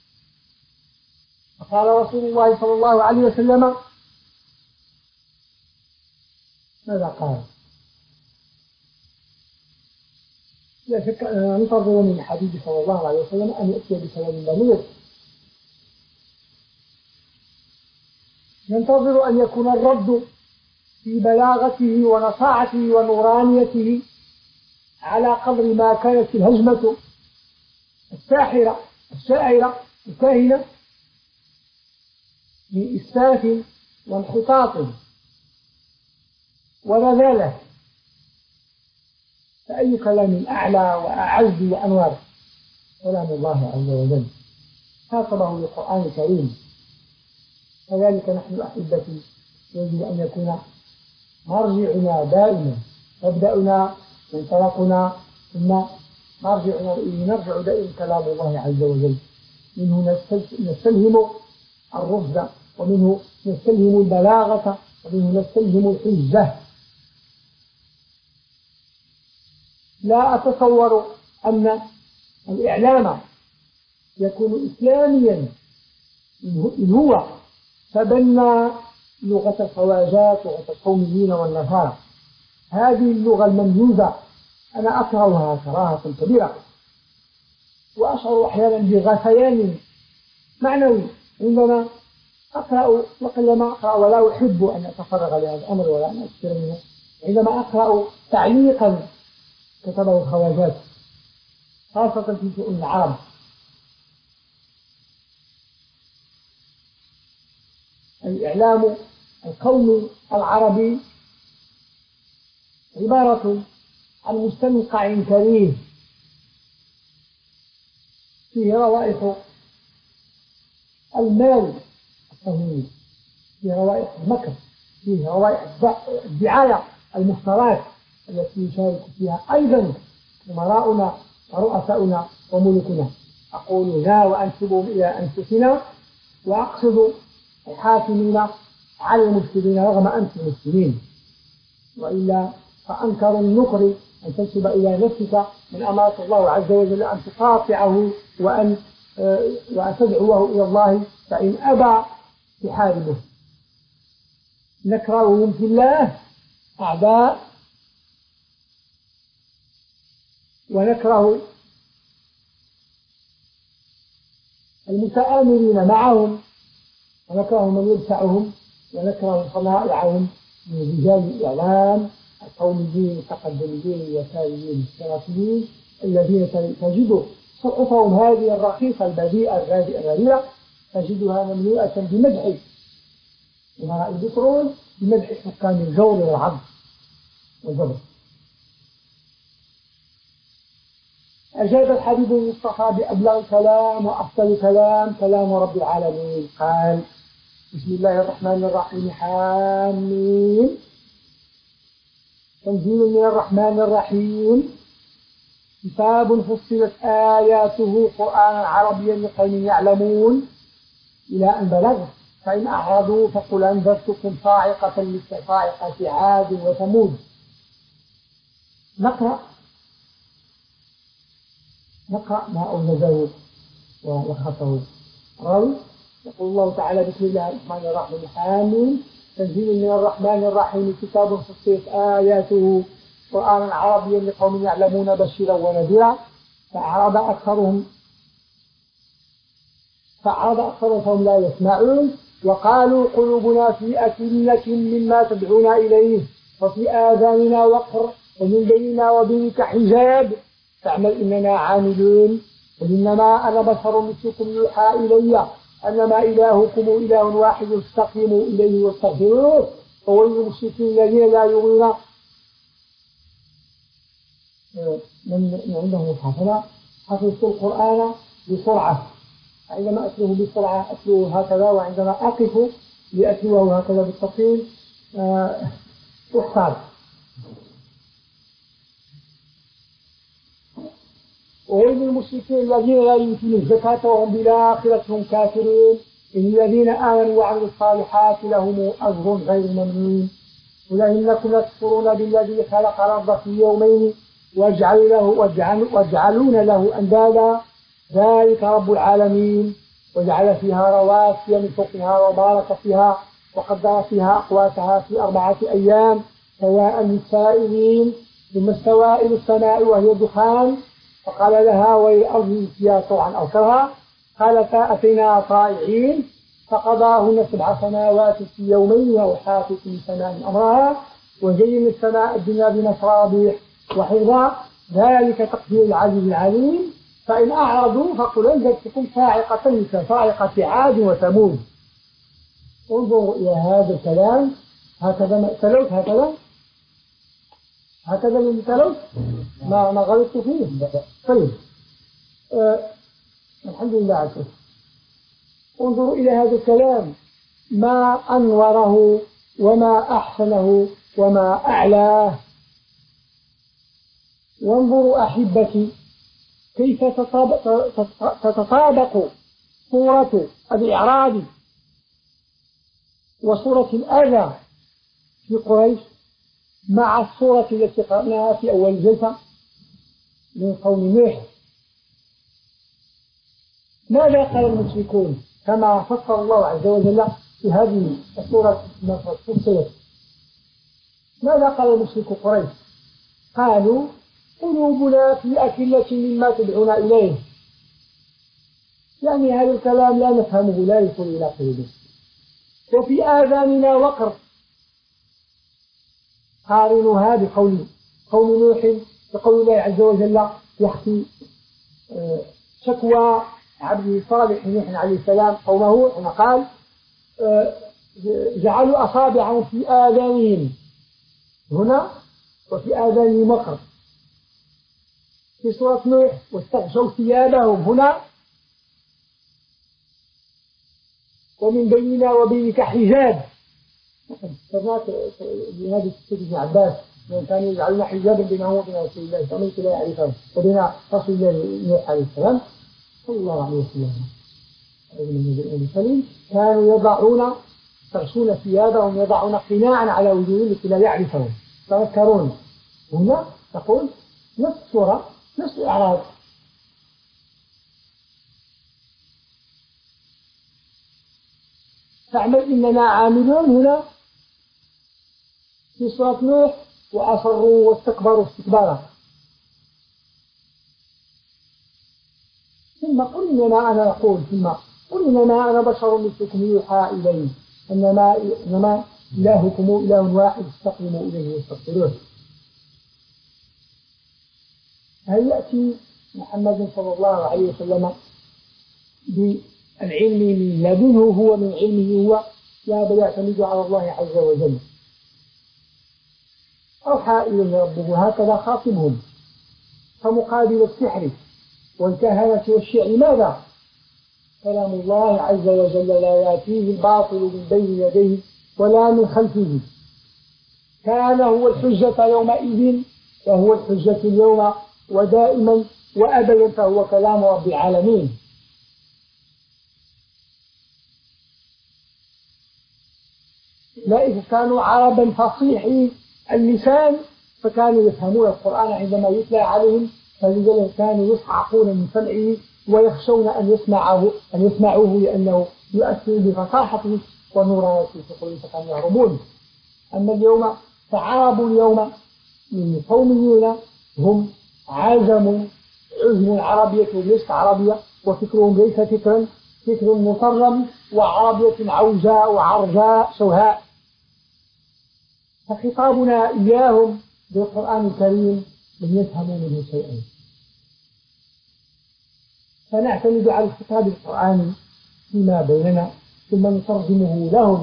فقال رسول الله صلى الله عليه وسلم ماذا قال؟ لا شك أننا ننتظر من الحبيب صلى الله عليه وسلم أن يأتي بكلام بليغ، ننتظر أن يكون الرد في بلاغته ونصاعته ونورانيته على قدر ما كانت الهجمة الساحرة الشاعرة الكاهنة من إسفاف وانحطاط ورذالة. فأي كلام أعلى وأعز وأنور كلام الله عز وجل خاطبه القرآن الكريم. كذلك نحن أحبتي يجب أن يكون مرجعنا دائما، مبدأنا منطلقنا ثم مرجعنا نرجع دائما كلام الله عز وجل، منه نستلهم الرشد ومنه نستلهم البلاغة ومنه نستلهم الحجة. لا أتصور أن الإعلام يكون إسلاميا إن هو تبنى لغة الخواجات لغة القوميين والنصارى. هذه اللغة المميوزة أنا أكرهها كراهة كبيرة، وأشعر أحيانا بغثيان معنوي عندما أقرأ، وقلما أقرأ ولا أحب أن أتفرغ لهذا الأمر ولا أن أكثر منه، عندما أقرأ تعليقا كتبه الخواجات خاصة في شؤون العرب. الإعلام القومي العربي عبارة عن مستنقع كريه فيه روائح المال الصهيوني، فيه روائح المكر، فيه روائح الدعاية المفترات التي يشارك فيها أيضا أمراؤنا ورؤساؤنا وملوكنا. أقول لا وأنسبهم إلى أنفسنا، وأقصد الحاكمين على المسلمين رغم أنف المسلمين، وإلا فأنكر النكر أن تنسب إلى نفسك من أمرك الله عز وجل أن تقاطعه وأن وأن تدعوه إلى الله، فإن أبى تحاربه. نكرههم في الله أعداء، ونكره المتآمرين معهم، ونكره من يدفعهم، ونكره صنائعهم من رجال الإعلام القوميين المتقدمين اليساريين الاشتراكيين الذين تجد صحفهم هذه الرخيصة البذيئة الغريبة تجدها مملوءة بمدح أمراء البترول، بمدح حكام الجور والعض والجبر. أجاب الحبيب المصطفى بأبلغ كلام وأفضل كلام كلام رب العالمين. قال: بسم الله الرحمن الرحيم، حامين، تنزيل من الرحمن الرحيم، كتاب فصلت آياته قرآنا عربيا لقوم يعلمون، إلى أن بلغ. فإن أعرضوا فقل أنذرتكم صاعقة مثل صاعقة عاد وثمود. نقرأ نقرأ ما أوجزه ولخصه راوي. يقول الله تعالى: بسم الله الرحمن الرحيم، حامين، تنزيل من الرحمن الرحيم، كتاب فصلت آياته قرآنا عربيا لقوم يعلمون، بشيرا ونذيرا. فأعرض أكثرهم فأعرض أكثرهم فهم لا يسمعون، وقالوا قلوبنا في أكنة مما تدعونا إليه، وفي آذاننا وقر، ومن بيننا وبينك حجاب، فاعمل إننا عاملون. قل إنما أنا بشر مثلكم يوحى إلي أنما إلهكم إله واحد فاستقيموا إليه واستغفروه، وويل للمشركين الذين لا يؤمنون. من عنده مصحف حفظت القرآن بسرعة، عندما أتلوه بسرعة أتلوه هكذا، وعندما أقف لأتلوه هكذا بالتفصيل تحتاج. وويل للمشركين الذين لا يؤتون الزكاة وهم بالآخرة هم كافرون إن الذين آمنوا وعملوا الصالحات لهم أجر غير ممنون. قل إنكم لتكفرون بالذي خلق الأرض في يومين واجعلوا له واجعلون له أندادا ذلك رب العالمين وجعل فيها رواسي من فوقها وبارك فيها وقدر فيها أقواتها في أربعة أيام سواء للسائلين. ثم استوى إلى السماء وهي دخان فقال لها وللأرض ائتيا طوعا أو كرها قالتا أتينا طائعين فقضاهن سبع سماوات في يومين وأوحى في كل سماء أمرها وزين السماء الدنيا بمصابيح وحفظا ذلك تقدير العزيز العليم. فإن أعرضوا فقل أنذرتكم صاعقة مثل صاعقة عاد وثمود. انظروا إلى هذا الكلام هكذا تلوت هكذا هكذا من تلوت ما ما غلطت فيه. طيب أه الحمد لله على كده. انظروا إلى هذا الكلام ما أنوره وما أحسنه وما أعلاه. وانظروا أحبتي كيف تتطابق صورة الإعراض وصورة الأذى في قريش مع الصورة التي قرأناها في أول الجلسة من قوم نوح. ماذا قال المشركون كما فسر الله عز وجل في هذه الصورة المفصلة؟ ماذا قال المشرك قريش؟ قالوا قلوبنا في أكلة مما تدعونا إليه. يعني هذا الكلام لا نفهمه لا يصل إلى قلوبنا وفي آذاننا وقر. قارنوها بقول قوم نوح بقول الله عز وجل يحكي شكوى عبد صالح نوح عليه السلام قومه حين قال جعلوا أصابعهم في آذانهم هنا وفي آذانهم وقر في سورة نوح واستغشوا ثيابهم هنا ومن بيننا وبينك حجاب. فذاك لهذا السيد ابن عباس من كانوا يجعلون حجابا بينهم وبين رسول الله فمن لا يعرفهم وبين رسول الله نوح عليه السلام صلى الله عليه وسلم المرسلين كانوا يضعون يستغشون ثيابهم يضعون قناعا على وجوههم لكي لا يعرفهم. تذكرون هنا تقول نفس الصورة نفس الإعراض. فاعمل إننا عاملون هنا في سورة نوح وأصروا واستكبروا استكبارا. ثم قل إنما أنا أقول ثم قل إنما أنا بشر مثلكم يوحى إلي إنما إنما إلهكم إله واحد استقيموا إليه واستغفروه. هل يأتي محمد صلى الله عليه وسلم بالعلم من لدنه هو من علمه هو لا بل يعتمد على الله عز وجل. أوحى إليه ربه هكذا خاطبهم. فمقابل السحر والكهنة والشعر ماذا؟ كلام الله عز وجل لا يأتيه الباطل من بين يديه ولا من خلفه. كان هو الحجة يومئذ وهو الحجة اليوم ودائما وأبدا فهو كلام رب العالمين. أولئك كانوا عربا فصيحي اللسان فكانوا يفهمون القرآن عندما يتلى عليهم فلذلك كانوا يصعقون من سمعه ويخشون أن يسمعه أن يسمعوه لأنه يؤثر بفصاحته ونوراته في قلوبهم فكانوا يهربون. أما اليوم فعرب اليوم من قوميين هم عجم عجم عربية ليست عربية وفكرهم ليس فكرا فكر مطرم وعربية عوجاء وعرجاء سوهاء. فخطابنا إياهم بالقرآن الكريم لم يفهموا منه شيئا. فنعتمد على الخطاب القرآني فيما بيننا ثم نترجمه لهم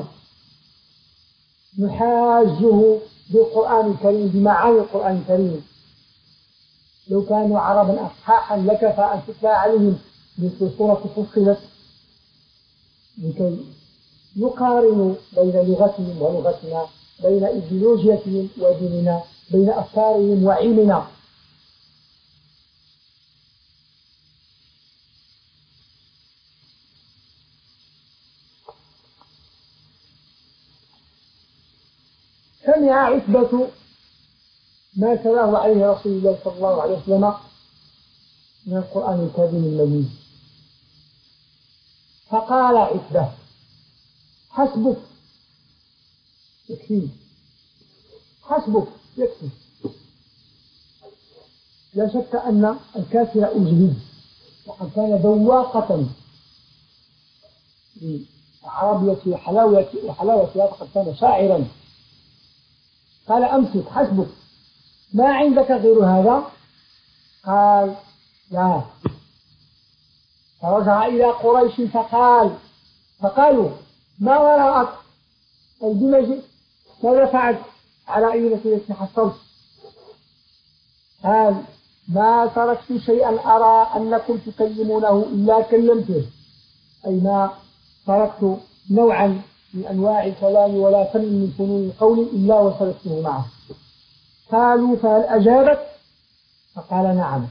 نحاجه بالقرآن الكريم بمعاني القرآن الكريم. لو كانوا عربا أصحاحا لكفى أن تتلى عليهم مثل سورة فصلت لكي نقارن بين لغتهم ولغتنا، بين إيديولوجيتهم وديننا، بين أفكارهم وعلمنا. سمع عتبة ما تلاه عليه رسول الله صلى الله عليه وسلم من القرآن الكريم المجيد، فقال عتبة: حسبك، يكفي، حسبك يكفي. لا شك أن الكافر أجهد، وقد كان ذواقة لعربية وحلاوة وحلاوتها، فقد كان شاعرا. قال: أمسك، حسبك، ما عندك غير هذا؟ قال: لا. فرجع إلى قريش فقال فقالوا: ما وراءك؟ أي بما جئت؟ ماذا فعلت على أي التي حصلت؟ قال: ما تركت شيئا أرى أنكم تكلمونه إلا كلمته، أي ما تركت نوعا من أنواع الكلام ولا فن من فنون القول إلا وسلكته معه. قالوا: فهل أجابت؟ فقال: نعم.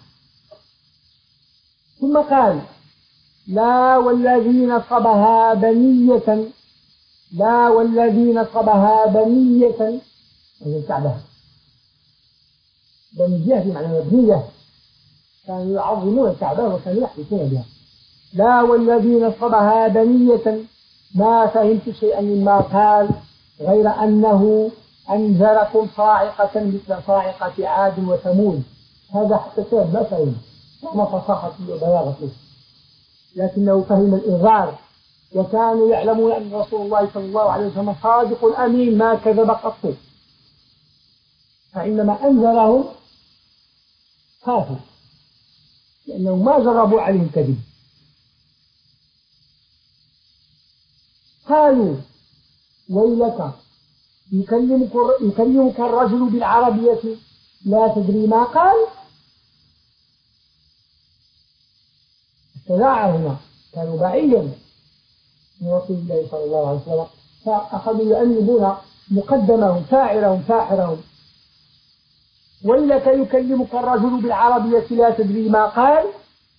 ثم قال: لا والذي نصبها بنية، لا والذي نصبها بنية، وهي الكعبة، بنية بمعنى مبنية، كانوا يعظمون الكعبة وكانوا يحدثون بها. لا والذي نصبها بنية ما فهمت شيئا مما قال غير أنه أنذركم صاعقة مثل صاعقة عاد وثمود. هذا حتى الشاب ما فهم، ما فصاحة وبلاغته، لكنه فهم الإنذار، وكانوا يعلمون أن رسول الله صلى الله عليه وسلم صادق أمين ما كذب قط، فإنما أنذرهم خافوا لأنه ما جربوا عليه الكذب. قالوا: ويلك، يكلمك, يكلمك الرجل بالعربية لا تدري ما قال. الشجاعة هنا، كانوا بعيدا من رسول الله صلى الله عليه وسلم، فأخذوا يؤنبون مقدمهم ساعرهم ساحرهم. ويلك، يكلمك الرجل بالعربية لا تدري ما قال.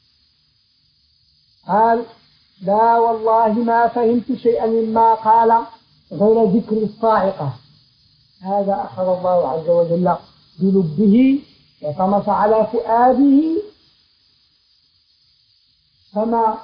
قال: لا والله ما فهمت شيئا مما قال غير ذكر الصاعقة. هذا أخذ الله عز وجل بلبه وطمس على فؤاده، فما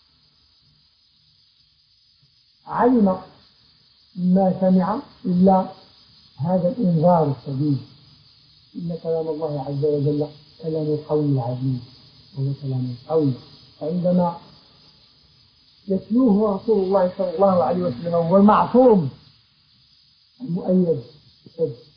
علم ما سمع إلا هذا الإنذار الشديد. إن كلام الله عز وجل كلام القوي العزيز، وهو كلام القوي، فعندما يتلوه رسول الله صلى الله عليه وسلم هو المعصوم المؤيد